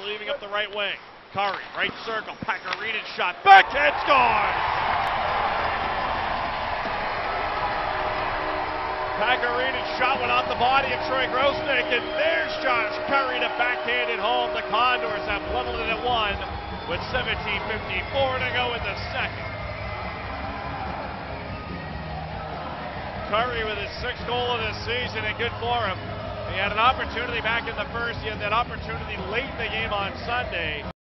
leaving up the right wing. Currie, right circle, Currie shot, backhand score! Currie's shot went off the body of Troy Grosnick, and there's Josh Currie to backhand it home. The Condors have leveled it at 1 with 17:54 to go in the second. Currie with his 6th goal of the season, and good for him. He had an opportunity back in the first. He had that opportunity late in the game on Sunday.